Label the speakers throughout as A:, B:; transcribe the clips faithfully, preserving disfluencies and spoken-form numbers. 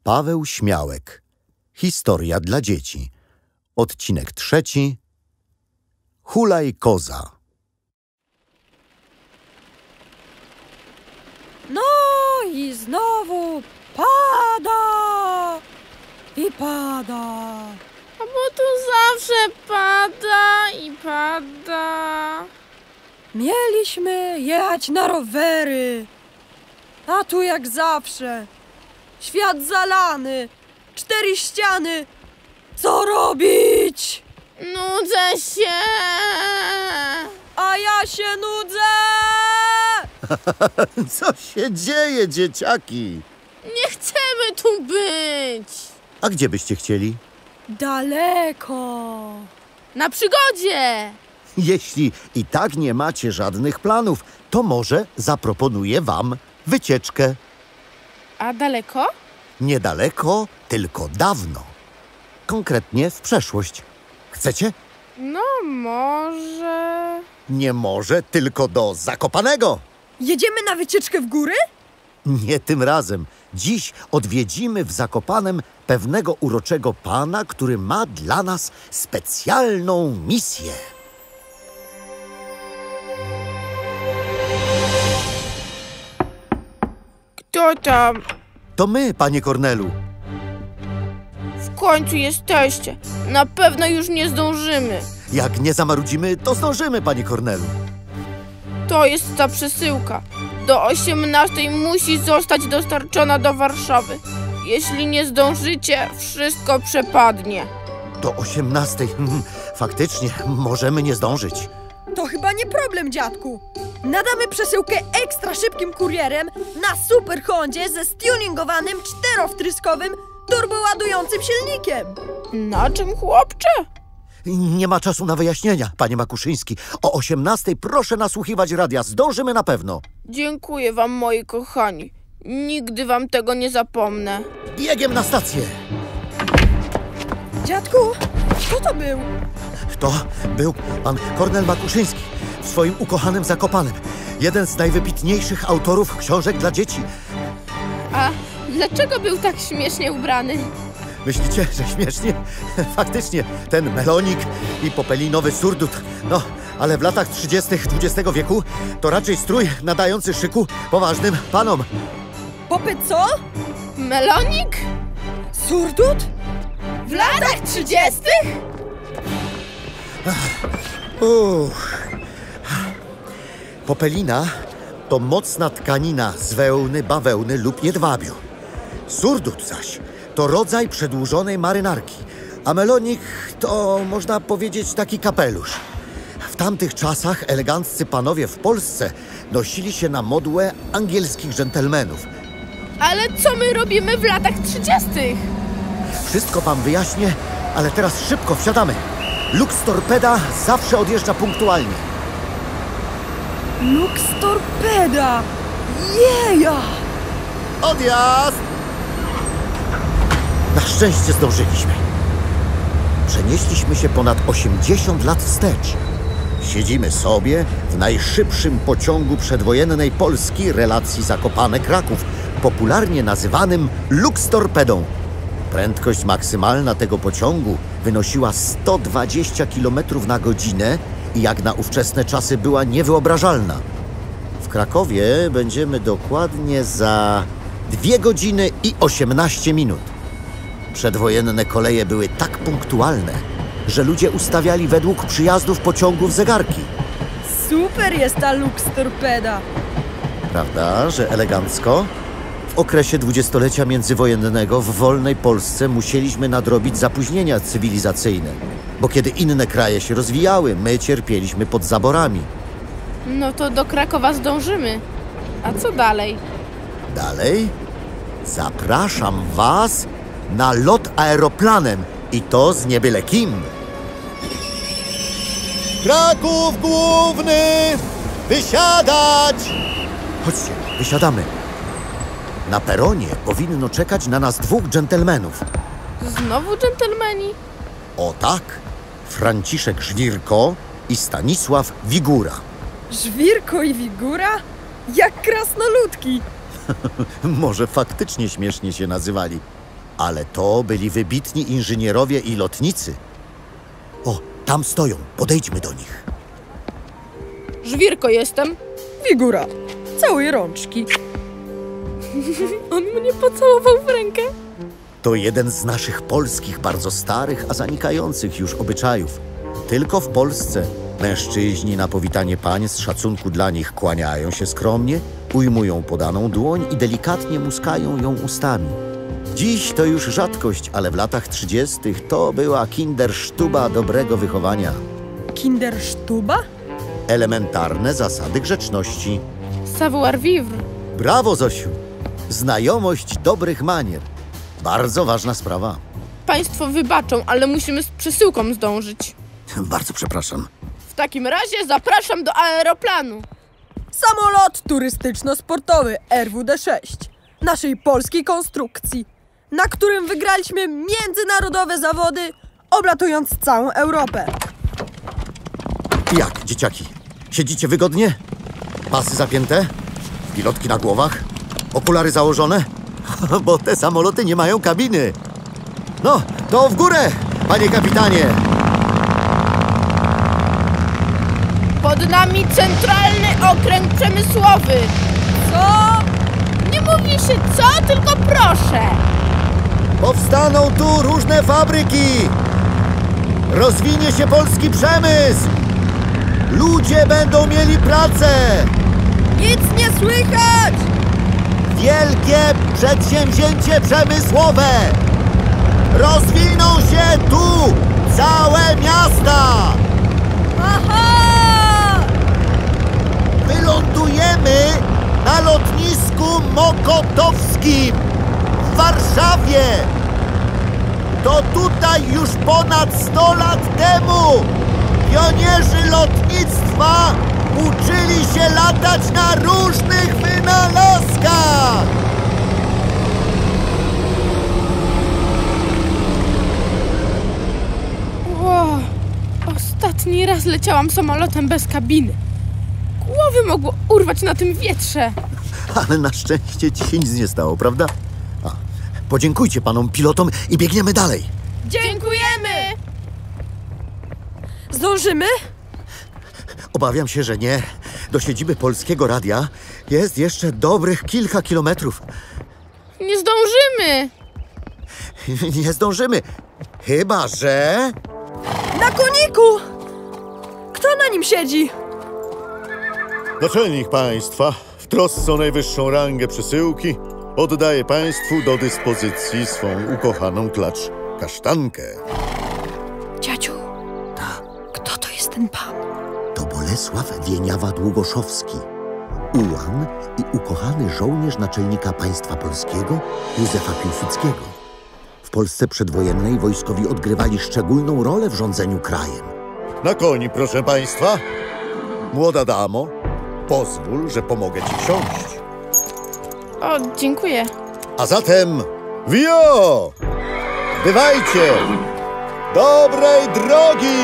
A: Paweł Śmiałek. Historia dla dzieci. Odcinek trzeci. Hulaj koza.
B: No i znowu pada i pada.
C: A bo tu zawsze pada i pada.
B: Mieliśmy jechać na rowery, a tu jak zawsze świat zalany, cztery ściany. Co robić?
C: Nudzę się.
B: A ja się nudzę.
A: Co się dzieje, dzieciaki?
C: Nie chcemy tu być.
A: A gdzie byście chcieli?
B: Daleko.
C: Na przygodzie.
A: Jeśli i tak nie macie żadnych planów, to może zaproponuję wam wycieczkę.
C: A daleko?
A: Niedaleko, tylko dawno. Konkretnie w przeszłość. Chcecie?
C: No może...
A: Nie może, tylko do Zakopanego.
B: Jedziemy na wycieczkę w góry?
A: Nie tym razem. Dziś odwiedzimy w Zakopanem pewnego uroczego pana, który ma dla nas specjalną misję.
C: Kto tam?
A: To my, panie Kornelu.
C: W końcu jesteście. Na pewno już nie zdążymy.
A: Jak nie zamarudzimy, to zdążymy, panie Kornelu.
C: To jest ta przesyłka. Do osiemnastej musi zostać dostarczona do Warszawy. Jeśli nie zdążycie, wszystko przepadnie.
A: Do osiemnastej. Faktycznie, możemy nie zdążyć.
B: To chyba nie problem, dziadku. Nadamy przesyłkę ekstra szybkim kurierem na super Hondzie ze stuningowanym czterowtryskowym turboładującym silnikiem.
C: Na czym, chłopcze?
A: Nie ma czasu na wyjaśnienia, panie Makuszyński. O osiemnastej proszę nasłuchiwać radia. Zdążymy na pewno.
C: Dziękuję wam, moi kochani. Nigdy wam tego nie zapomnę.
A: Biegiem na stację.
B: Dziadku, kto to był?
A: To był pan Kornel Makuszyński w swoim ukochanym Zakopanem. Jeden z najwybitniejszych autorów książek dla dzieci.
C: A dlaczego był tak śmiesznie ubrany?
A: Myślicie, że śmiesznie? Faktycznie, ten melonik i popelinowy surdut. No, ale w latach trzydziestych dwudziestego wieku to raczej strój nadający szyku poważnym panom.
B: Popyt co?
C: Melonik?
B: Surdut?
C: W latach trzydziestych?
A: Uch. Popelina to mocna tkanina z wełny, bawełny lub jedwabiu. Surdut zaś to rodzaj przedłużonej marynarki, a melonik to, można powiedzieć, taki kapelusz. W tamtych czasach eleganccy panowie w Polsce nosili się na modłę angielskich dżentelmenów.
C: Ale co my robimy w latach trzydziestych?
A: Wszystko wam wyjaśnię, ale teraz szybko wsiadamy. Lux Torpeda zawsze odjeżdża punktualnie.
B: Lux Torpeda! Jeja!
A: Odjazd! Na szczęście zdążyliśmy. Przenieśliśmy się ponad osiemdziesiąt lat wstecz. Siedzimy sobie w najszybszym pociągu przedwojennej Polski relacji Zakopane-Kraków, popularnie nazywanym Lux Torpedą. Prędkość maksymalna tego pociągu wynosiła sto dwadzieścia kilometrów na godzinę i jak na ówczesne czasy była niewyobrażalna. W Krakowie będziemy dokładnie za dwie godziny i osiemnaście minut. Przedwojenne koleje były tak punktualne, że ludzie ustawiali według przyjazdów pociągów zegarki.
B: Super jest ta Lux Torpeda.
A: Prawda, że elegancko? W okresie dwudziestolecia międzywojennego w wolnej Polsce musieliśmy nadrobić zapóźnienia cywilizacyjne, bo kiedy inne kraje się rozwijały, my cierpieliśmy pod zaborami.
C: No to do Krakowa zdążymy. A co dalej?
A: Dalej? Zapraszam was na lot aeroplanem i to z nie byle kim. Kraków Główny! Wysiadać! Chodźcie, wysiadamy. Na peronie powinno czekać na nas dwóch dżentelmenów.
C: Znowu dżentelmeni?
A: O tak, Franciszek Żwirko i Stanisław Wigura.
B: Żwirko i Wigura? Jak krasnoludki.
A: Może faktycznie śmiesznie się nazywali. Ale to byli wybitni inżynierowie i lotnicy. O, tam stoją. Podejdźmy do nich.
C: Żwirko jestem.
B: Figura. Całej rączki.
C: On mnie pocałował w rękę.
A: To jeden z naszych polskich, bardzo starych, a zanikających już obyczajów. Tylko w Polsce mężczyźni na powitanie pań z szacunku dla nich kłaniają się skromnie, ujmują podaną dłoń i delikatnie muskają ją ustami. Dziś to już rzadkość, ale w latach trzydziestych to była kindersztuba dobrego wychowania.
B: Kindersztuba?
A: Elementarne zasady grzeczności.
C: Savoir vivre.
A: Brawo, Zosiu! Znajomość dobrych manier. Bardzo ważna sprawa.
C: Państwo wybaczą, ale musimy z przesyłką zdążyć.
A: Bardzo przepraszam.
C: W takim razie zapraszam do aeroplanu.
B: Samolot turystyczno-sportowy R W D sześć naszej polskiej konstrukcji, na którym wygraliśmy międzynarodowe zawody, oblatując całą Europę.
A: Jak, dzieciaki? Siedzicie wygodnie? Pasy zapięte? Pilotki na głowach? Okulary założone? Bo te samoloty nie mają kabiny. No, to w górę, panie kapitanie!
C: Pod nami centralny okręg przemysłowy.
B: Co?
C: Nie mówi się co, tylko proszę.
A: Powstaną tu różne fabryki! Rozwinie się polski przemysł! Ludzie będą mieli pracę!
B: Nic nie słychać!
A: Wielkie przedsięwzięcie przemysłowe! Rozwiną się tu całe miasta!
B: Aha!
A: Wylądujemy na lotnisku Mokotowskim w Warszawie! To tutaj już ponad sto lat temu pionierzy lotnictwa uczyli się latać na różnych wynalazkach!
C: Wow, ostatni raz leciałam samolotem bez kabiny. Głowy mogło urwać na tym wietrze.
A: Ale na szczęście ci się nic nie stało, prawda? A, podziękujcie panom pilotom i biegniemy dalej.
C: Dziękujemy!
B: Zdążymy?
A: Obawiam się, że nie. Do siedziby Polskiego Radia jest jeszcze dobrych kilka kilometrów.
C: Nie zdążymy!
A: Nie zdążymy. Chyba że...
B: Na koniku! Kto na nim siedzi?
D: Naczelnik państwa, w trosce o najwyższą rangę przesyłki, oddaje państwu do dyspozycji swą ukochaną klacz kasztankę.
B: Dziadziu, kto to jest ten pan?
A: To Bolesław Wieniawa-Długoszowski, ułan i ukochany żołnierz naczelnika państwa polskiego Józefa Piłsudskiego. W Polsce przedwojennej wojskowi odgrywali szczególną rolę w rządzeniu krajem.
D: Na koni, proszę państwa. Młoda damo, pozwól, że pomogę ci wsiąść.
C: O, dziękuję.
D: A zatem wio! Bywajcie! Dobrej drogi!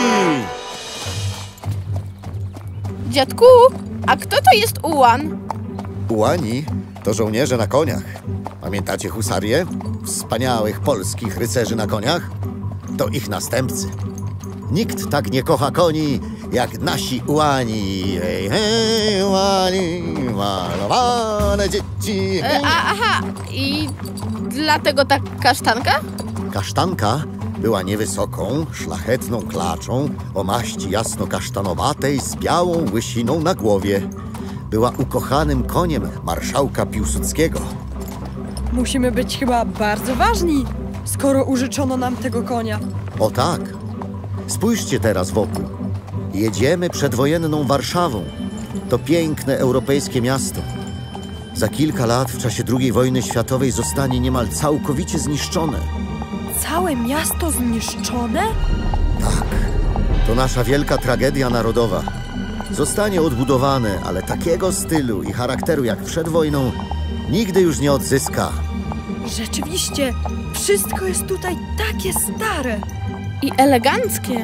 C: Dziadku, a kto to jest ułan?
A: Ułani to żołnierze na koniach. Pamiętacie husarię? Wspaniałych polskich rycerzy na koniach? To ich następcy. Nikt tak nie kocha koni, jak nasi ułani. Hej, hej, ułani, malowane dzieci.
C: E, a, aha, i dlatego ta kasztanka?
A: Kasztanka była niewysoką, szlachetną klaczą o maści jasno-kasztanowatej z białą łysiną na głowie. Była ukochanym koniem marszałka Piłsudskiego.
B: Musimy być chyba bardzo ważni, skoro użyczono nam tego konia.
A: O tak. Spójrzcie teraz wokół. Jedziemy przedwojenną Warszawą. To piękne europejskie miasto. Za kilka lat w czasie drugiej wojny światowej zostanie niemal całkowicie zniszczone.
B: Całe miasto zniszczone?
A: Tak. To nasza wielka tragedia narodowa. Zostanie odbudowane, ale takiego stylu i charakteru jak przed wojną nigdy już nie odzyska.
B: Rzeczywiście, wszystko jest tutaj takie stare.
C: I eleganckie.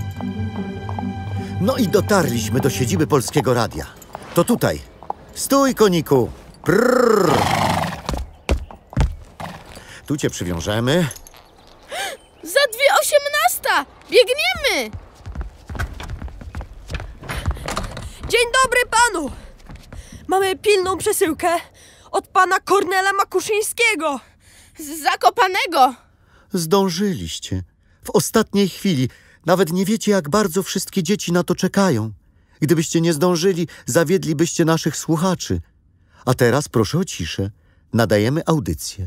A: No i dotarliśmy do siedziby Polskiego Radia. To tutaj. Stój, koniku! Prrr. Tu cię przywiążemy.
C: Za dwie osiemnasta! Biegniemy!
B: Dzień dobry panu! Mamy pilną przesyłkę od pana Kornela Makuszyńskiego.
C: Z Zakopanego!
A: Zdążyliście. W ostatniej chwili. Nawet nie wiecie, jak bardzo wszystkie dzieci na to czekają. Gdybyście nie zdążyli, zawiedlibyście naszych słuchaczy. A teraz proszę o ciszę. Nadajemy audycję.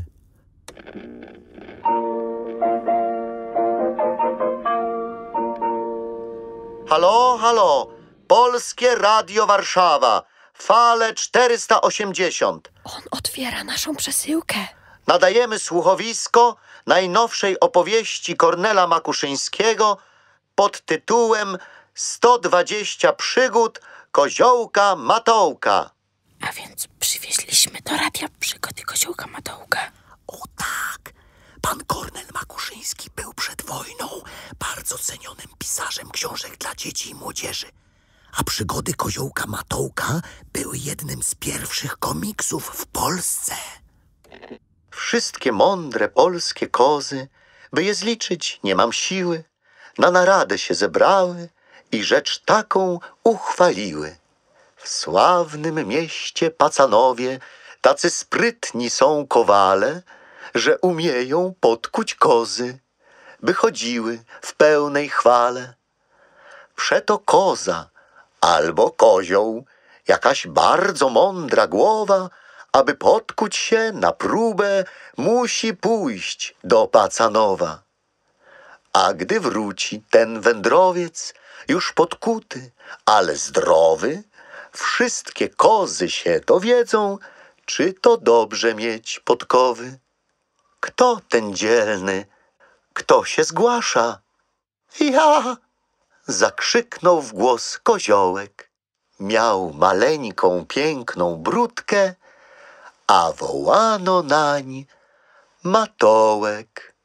A: Halo, halo. Polskie Radio Warszawa. Fale czterysta osiemdziesiąt.
B: On otwiera naszą przesyłkę.
A: Nadajemy słuchowisko najnowszej opowieści Kornela Makuszyńskiego pod tytułem sto dwadzieścia przygód Koziołka Matołka.
C: A więc przywieźliśmy do radia przygody Koziołka Matołka.
A: O tak! Pan Kornel Makuszyński był przed wojną bardzo cenionym pisarzem książek dla dzieci i młodzieży. A przygody Koziołka Matołka były jednym z pierwszych komiksów w Polsce. Wszystkie mądre polskie kozy, by je zliczyć nie mam siły, na naradę się zebrały i rzecz taką uchwaliły. W sławnym mieście Pacanowie tacy sprytni są kowale, że umieją podkuć kozy, by chodziły w pełnej chwale. Przeto koza albo kozioł, jakaś bardzo mądra głowa, aby podkuć się na próbę, musi pójść do Pacanowa. A gdy wróci ten wędrowiec, już podkuty, ale zdrowy, wszystkie kozy się dowiedzą, czy to dobrze mieć podkowy. Kto ten dzielny? Kto się zgłasza? Ja! Zakrzyknął w głos koziołek. Miał maleńką, piękną bródkę, a wołano nań Matołek.